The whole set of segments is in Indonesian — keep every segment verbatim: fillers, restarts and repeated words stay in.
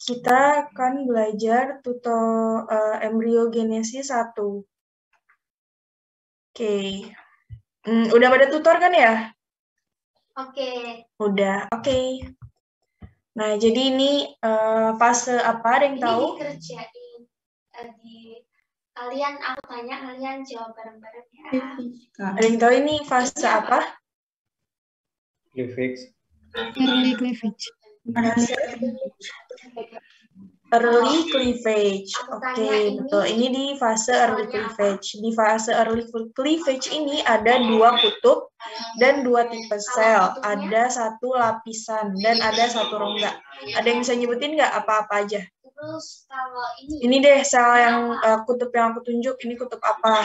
kita akan belajar tutor uh, embriogenesis satu. Oke. Okay. Hmm, udah pada tutor kan ya? Oke. Okay. Udah, oke. Okay. Nah, jadi ini uh, fase apa? Ada yang ini tahu? Dikerjain uh, di kalian, aku tanya, kalian jawab bareng-bareng ya. Ada yang tahu ini fase ini apa? Cleavage. Early cleavage. Early cleavage. Oke, okay, betul. Ini di fase early cleavage. Di fase early cleavage ini ada dua kutub dan dua tipe sel. Ada satu lapisan dan ada satu rongga. Ada yang bisa nyebutin nggak apa-apa aja? Terus kalau ini. Ini deh sel yang uh, kutub yang aku tunjuk. Ini kutub apa?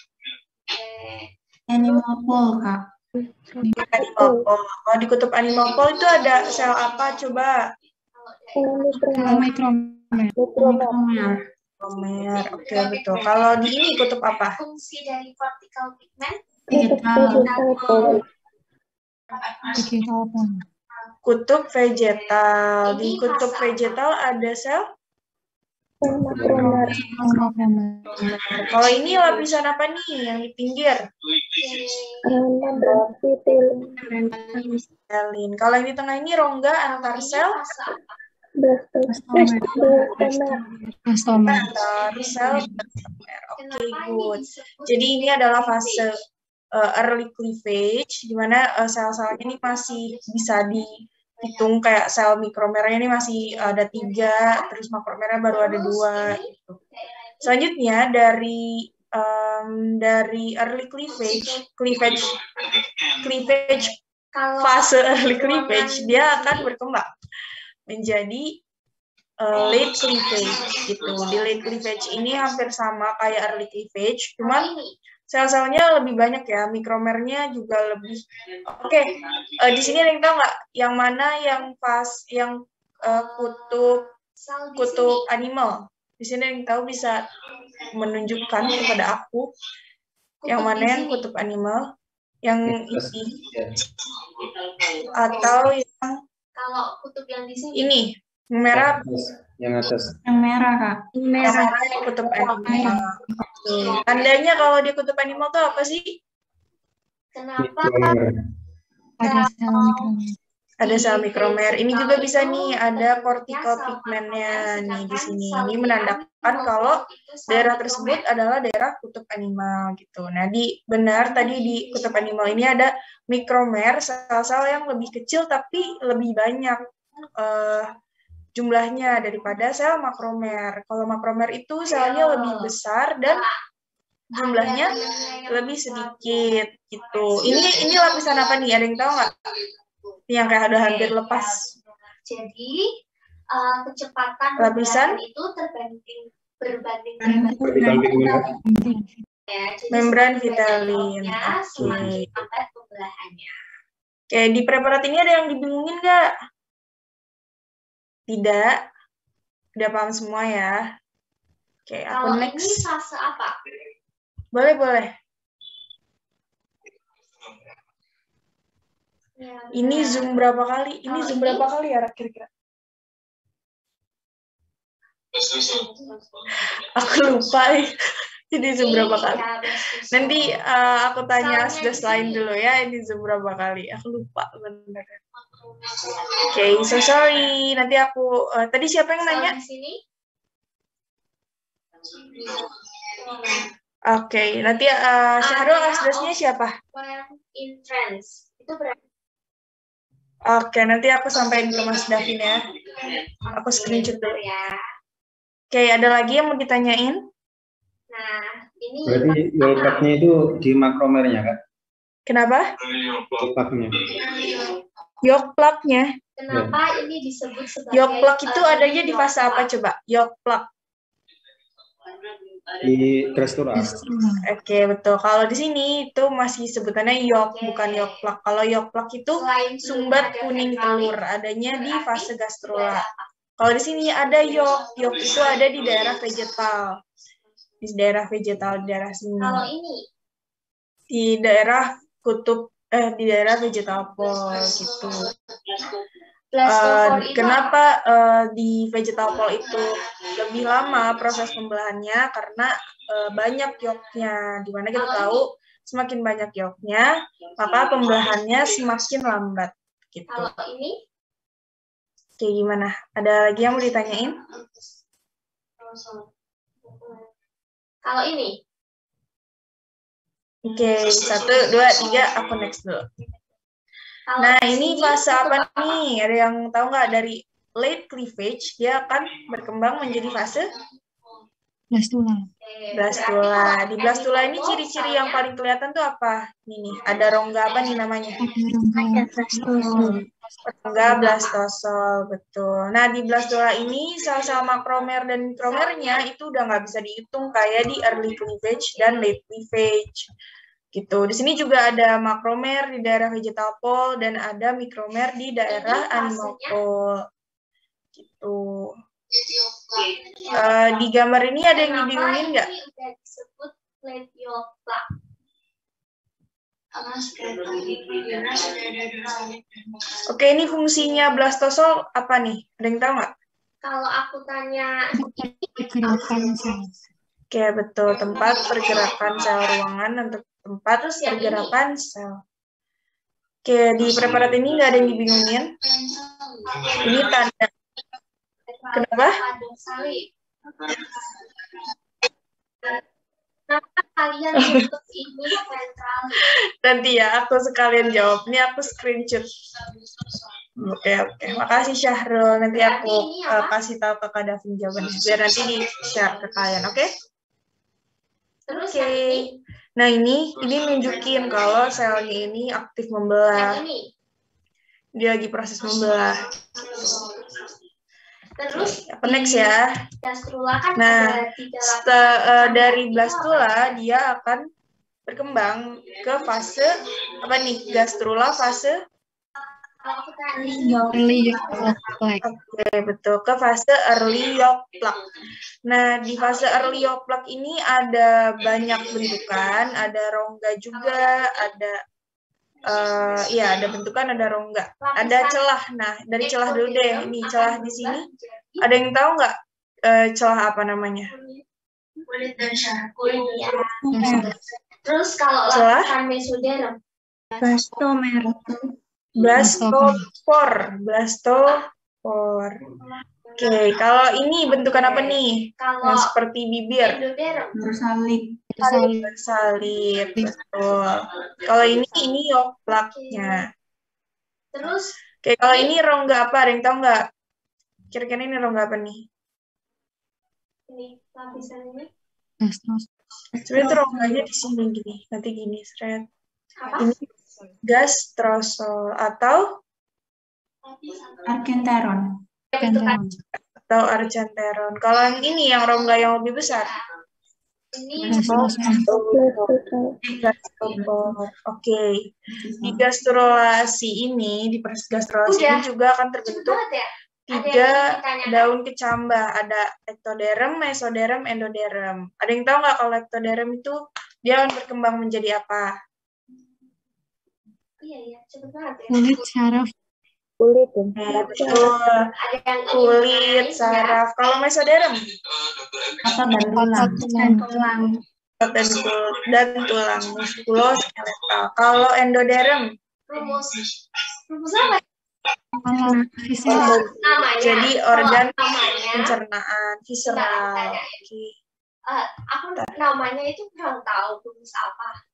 Animal pole, Kak. Animal pole. Kalau di kutub animal pole itu ada sel apa? Coba. Mikromer. Mikromer. Mikromer. Oke, betul. Kalau di ini kutub apa? Fungsi dari cortical pigment. Vegetal. Vegetal pole. Kutub vegetal. Di kutub vegetal ada sel? Makromer. Kalau ini lapisan apa nih yang di pinggir? Membran. Kalau yang di tengah ini rongga antar sel? Blastomer. Antar sel. Oke, good. Jadi ini adalah fase uh, early cleavage, di mana uh, sel-selnya ini masih bisa dihitung kayak sel mikromernya ini masih ada tiga, terus makromernya baru ada dua. Gitu. Selanjutnya dari um, dari early cleavage, cleavage, cleavage fase early cleavage dia akan berkembang menjadi uh, late cleavage gitu. Di late cleavage ini hampir sama kayak early cleavage, cuman sel-selnya lebih banyak ya, mikromernya juga lebih. Oke, okay. uh, di sini ada yang tahu nggak yang mana yang pas yang uh, kutub kutub animal? Di sini ada yang tahu bisa menunjukkan kepada aku yang mana yang kutub animal, yang ini atau yang kalau kutub yang di sini ini merah. Yang atas. Yang merah, Kak. Merah yang kutub animal. Oke. Tandanya kalau di kutub animal tuh apa sih? Kenapa? Ada sel mikromer. Ada sel mikromer. Ini juga bisa nih ada cortical pigmentnya nih di sini. Ini menandakan kalau daerah tersebut adalah daerah kutub animal gitu. Nah, di benar tadi di kutub animal ini ada mikromer, sel-sel yang lebih kecil tapi lebih banyak uh, jumlahnya daripada sel makromer. Kalau makromer itu selnya lebih besar dan jumlahnya lebih sedikit gitu. Ini ini lapisan apa nih? Ada yang tahu nggak? Yang kayak udah hampir lepas. Jadi uh, kecepatan lapisan itu terbanding berbanding berbanding ya, membran vitalin. Oke. Oke, di preparat ini ada yang dibingungin nggak? Tidak. Udah paham semua ya? Oke, aku kalau next. Ini fase apa? Boleh, boleh. Ya, ini ya. Zoom berapa kali? Ini kalau Zoom ini? berapa kali ya kira-kira? Aku lupa. Ini Zoom berapa kali? Nanti uh, aku tanya sudah lain dulu ya. Ini Zoom berapa kali? Aku lupa benar. Oke, okay, so sorry. Nanti aku uh, tadi siapa yang nanya? Oke, okay, nanti uh, Syahrul asdasnya siapa? Itu berarti. Oke, okay, nanti aku sampaikan ke Mas Davin ya. Aku screenshot dulu ya. Oke, okay, ada lagi yang mau ditanyain? Nah, ini berarti yolk-plaknya itu di makromernya, kan? Kenapa? Yolk-plaknya. Yolk-plaknya. Kenapa ya. Ini disebut sebagai yolk-plak itu uh, adanya di fase apa coba? Yolk-plak. Di tekstur. Oke, okay, betul. Kalau di sini itu masih sebutannya yolk, okay. bukan yolk-plak. Kalau yolk-plak itu sumbat kuning telur, adanya di fase gastrula. Kalau di sini ada yolk, yolk itu ada di daerah vegetal. Di daerah vegetal, di daerah sini. Kalau ini? Di daerah kutub, eh di daerah vegetal pole gitu. Blastophore Uh, itu kenapa uh, di vegetal pole itu lebih lama proses pembelahannya? Karena uh, banyak yolknya. Dimana kita tahu semakin banyak yolknya, maka pembelahannya semakin lambat. Gitu. Kalau ini? Kayak gimana? Ada lagi yang mau ditanyain? Kalau ini? Oke, okay, satu, dua, tiga, aku next dulu. Nah, ini fase apa nih? Ada yang tahu nggak? Dari late cleavage, dia akan berkembang menjadi fase blastula. blastula. Di blastula ini ciri-ciri yang paling kelihatan tuh apa? Ini nih, ada rongga apa nih namanya? Ada blastosol. Rongga blastosol, betul. Nah, di blastula ini sel-sel makromer dan mikromernya itu udah nggak bisa dihitung kayak di early cleavage dan late cleavage. Gitu. Di sini juga ada makromer di daerah vegetal pole dan ada mikromer di daerah animal pole. Gitu. Uh, di gambar ini ada yang dibingungin nggak? Oke, ini fungsinya blastosol apa nih? Ada yang tahu nggak? Kalau aku tanya Pergerakan sel. Oke, betul. Tempat pergerakan sel ruangan untuk tempat pergerakan sel. Oke, di preparat ini nggak ada yang dibingungin. Ini tanda. Kenapa? Kenapa kalian untuk ini sentral? Nanti ya, aku sekalian jawab. Ini aku screenshot. Oke, oke. Makasih Syahrul. Nanti aku uh, kasih tahu ke Kak Davin jawabannya. Biar nanti di-share ke kalian, oke? Okay? Terus Oke. Okay. Nah, ini ini nunjukin kalau selnya ini aktif membelah. Dia lagi proses membelah. Terus apa next ya? Gastrula kan nah, ada tiga uh, dari blastula dia akan berkembang ke fase apa nih? Gastrula fase Early yolk plaque. Oke, betul. Ke fase early yolk plaque. Nah, di fase early yolk plaque ini ada banyak bentukan, ada rongga juga, ada uh, ya ada bentukan, ada rongga, ada celah. Nah, dari celah dulu deh. Ini celah di sini. Ada yang tahu nggak uh, celah apa namanya? Kulit dan kulit. Terus kalau celah mesoderm, Blastomer. Blastopor, blastopor. Oke, okay. Kalau ini bentukan apa nih? Kalau yang seperti bibir. Bersalib. Bersalib, bersalib, betul. Kalau ini ini yolk plaque-nya. Terus, oke, okay. Kalau ini rongga apa? Ada yang tahu nggak? Kira-kira ini rongga apa nih? Ini lapisan ini. Sebenarnya rongganya di sini gini, nanti gini, seret. Ini gastrosol atau argenteron. Argenteron. Atau argenteron. Kalau yang ini yang rongga yang lebih besar. Ini gastrosol. Oke. Di gastrulasi ini, di proses gastrulasi ini juga akan terbentuk tiga daun kecambah. Ada ectoderm, mesoderm, endoderm. Ada yang tahu nggak kalau ectoderm itu dia akan berkembang menjadi apa? Iya, iya, cepet banget ya. Kulit, saraf. Kulit, ya, betul. Kulit, saraf. Kalau mesoderm? Otot dan tulang. Dan tulang. Otot dan, tul dan tulang. Muskuloskeletal. Kalau endoderm? Rumus. Rumus apa? Visceral. Jadi organ pencernaan, visceral. Oke. Uh, aku namanya itu kurang tahu rumus apa.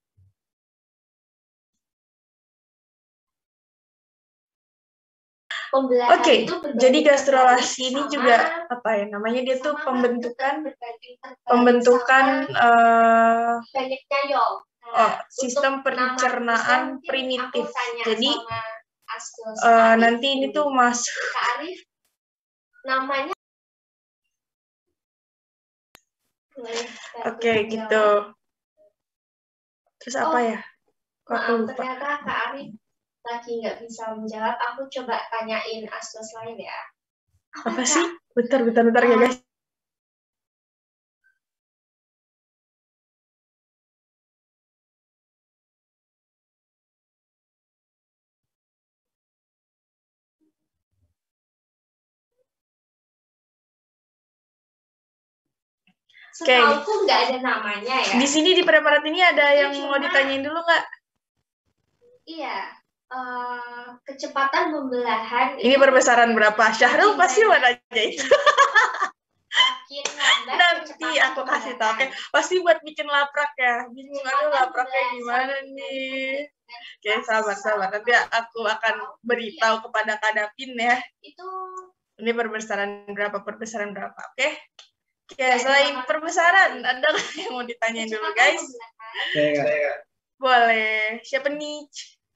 Oke, okay. Jadi gastrulasi ini juga apa ya namanya, dia tuh pembentukan pembentukan uh, oh, sistem pencernaan primitif. Jadi uh, nanti ini tuh masuk. Namanya. Oke, okay, gitu. Terus apa ya? Kok aku lupa. Ternyata Kak Arif lagi nggak bisa menjawab, aku coba tanyain astos lain ya. Apa, apa sih? Bentar, bentar, bentar ya guys. Setauku nggak ada namanya ya. Di sini di preparat ini ada yang mau ditanyain dulu nggak? Iya. Uh, kecepatan pembelahan. Ini perbesaran berapa? Syahrul pasti mau nanya itu. Nanti aku kasih tahu. Oke, pasti buat bikin laprak ya. Bingung aduh lapraknya gimana nih. Oke, sabar sabar. Nanti aku akan beritahu kepada Kak Dapin ya. Itu ini perbesaran berapa, perbesaran berapa. Oke. Oke, selain perbesaran, ada yang mau ditanyain dulu, guys? Saya. Boleh. Siapa nih?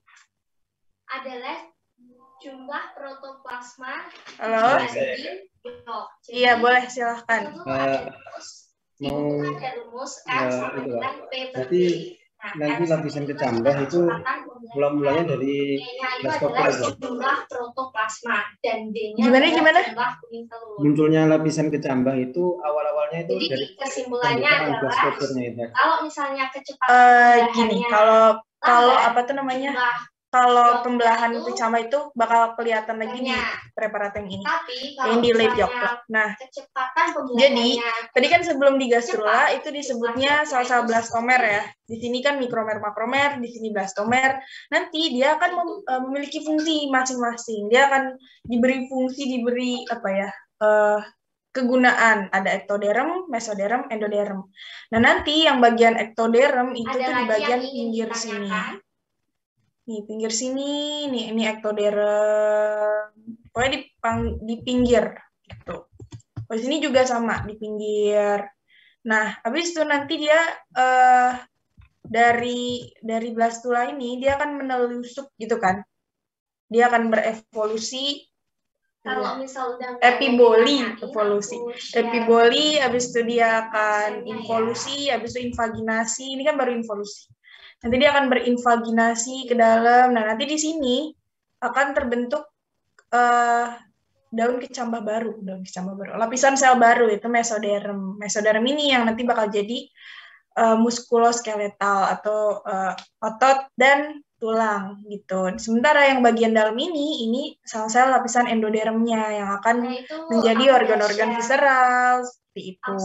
Adalah jumlah protoplasma. Halo. Oh, iya, boleh silahkan. Uh, mau ada rumus F uh, sama itu dengan P per Berarti Nah, nanti lapisan kecambah itu mula-mulanya dari blastoper aja. Jumlah protoplasma dan D-nya gimana gimana? Munculnya lapisan kecambah itu awal-awalnya itu jadi dari kesimpulannya adalah blastopernya itu. Kalau misalnya kecepatan uh, gini, kalau kalau apa tuh namanya? Kalau pembelahan kecambah itu bakal kelihatan lagi di preparat yang ini. Tapi yang di late Yolk. Nah, jadi tadi kan sebelum di gastrula itu disebutnya sel-sel blastomer ya. Di sini kan mikromer makromer, di sini blastomer. Nanti dia akan mem memiliki fungsi masing-masing. Dia akan diberi fungsi, diberi apa ya? Uh, kegunaan. Ada ektoderm, mesoderm, endoderm. Nah, nanti yang bagian ektoderm itu tuh di bagian pinggir sini. Nih, pinggir sini, nih ini ektoderm. Pokoknya di, pang, di pinggir gitu. Di sini juga sama di pinggir. Nah, habis itu nanti dia uh, dari dari blastula ini dia akan menelusup gitu kan. Dia akan berevolusi. Kalau misal udah epiboli evolusi. Epiboli, habis itu dia akan involusi, habis itu invaginasi. Ini kan baru involusi. Nanti dia akan berinvaginasi ke dalam. Nah, nanti di sini akan terbentuk uh, daun kecambah baru, daun kecambah baru. Lapisan sel baru itu mesoderm. Mesoderm ini yang nanti bakal jadi uh, muskuloskeletal atau uh, otot dan tulang gitu. Sementara yang bagian dalam ini, ini sel-sel lapisan endodermnya yang akan nah, menjadi organ-organ visceral seperti itu.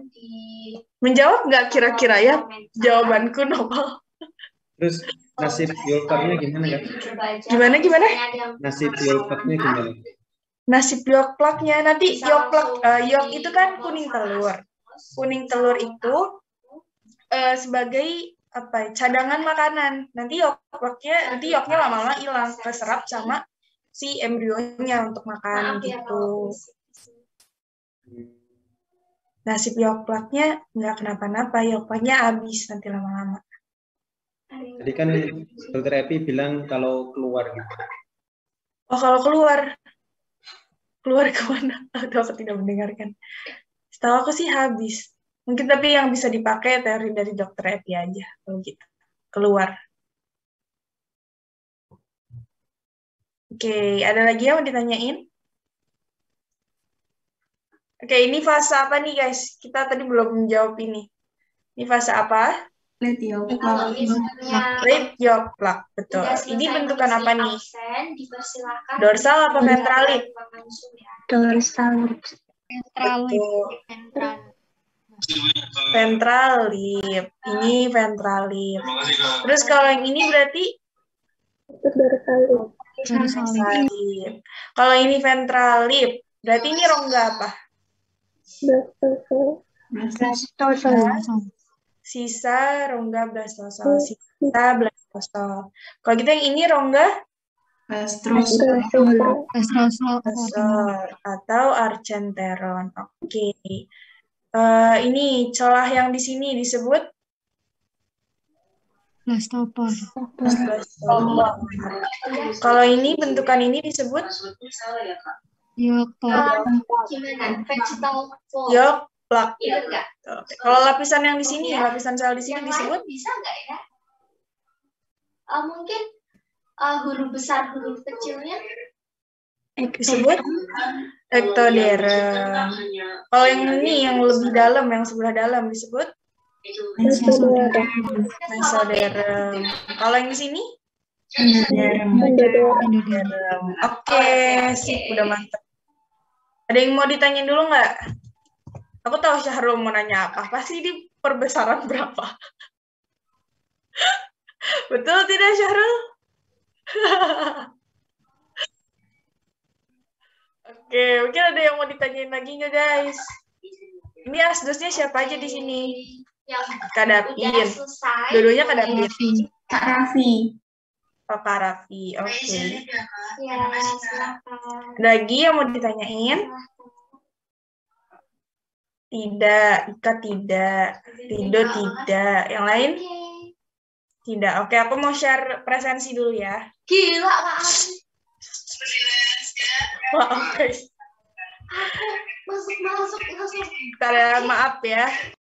Menjawab nggak kira-kira ya jawabanku, Nopal? Terus nasib yolkatnya gimana kan? Gimana gimana? Nasib yolkatnya gimana? Nasib yolkatnya nanti yolk uh, yolk itu kan kuning telur. Kuning telur itu uh, sebagai apa? Cadangan makanan. Nanti yolkatnya nanti yolknya lama-lama hilang keserap sama si embrionya untuk makan gitu. Nasib yolkatnya nggak kenapa-napa, yolkatnya habis nanti lama-lama. Jadi kan dokter Epi bilang kalau keluar gitu. Oh, kalau keluar. Keluar kemana? Aduh, aku tidak mendengarkan. Setahu aku sih habis. Mungkin tapi yang bisa dipakai teori dari dokter Epi aja. Kalau gitu. Keluar. Oke, ada lagi yang mau ditanyain? Oke, ini fase apa nih guys? Kita tadi belum menjawab ini. Ini fase apa? Late Yolk. Late Yolk plug, betul. Ini bentukan apa nih? Dorsal apa ventralit? Dorsal. Ventralit. Ventralit. Ini ventralit. Terus kalau yang ini berarti? Dorsalit. Kalau ini ventralit, berarti ini rongga apa? Blastosal. Sisa rongga blastosal, sisa blastosal. Kalau gitu yang ini rongga Gastrosal atau archenteron. Oke. Okay. Uh, ini celah yang di sini disebut blastopor. Kalau ini bentukan ini disebut Yolk plug. Yolk plug. Kalau lapisan yang di sini, lapisan sel di sini disebut bisa nggak ya? Uh, mungkin uh, huruf besar, huruf kecilnya disebut ektoderm. Kalau yang ini yang lebih dalam, yang sebelah dalam disebut mesoderm. Kalau yang di sini endoderm. Oke, sip, udah mantap. Ada yang mau ditanyain dulu nggak? Aku tahu Syahrul mau nanya apa. Pasti di perbesaran berapa? Betul tidak, Syahrul? Oke, mungkin ada yang mau ditanyain lagi nggak, guys? Ini asdosnya siapa aja di sini? Yang Kak Davin. udah selesai. Dua-duanya Kak Davin. Kak Raffi. Oh, Kak Raffi. Oke. Ya, silakan. Lagi yang mau ditanyain? Tidak. Ika tidak. Rido tidak. Yang lain? Tidak. Oke, aku mau share presensi dulu ya. Gila, Kak Ari. Maaf, guys. Masuk, masuk, masuk. Bentar ya, maaf ya.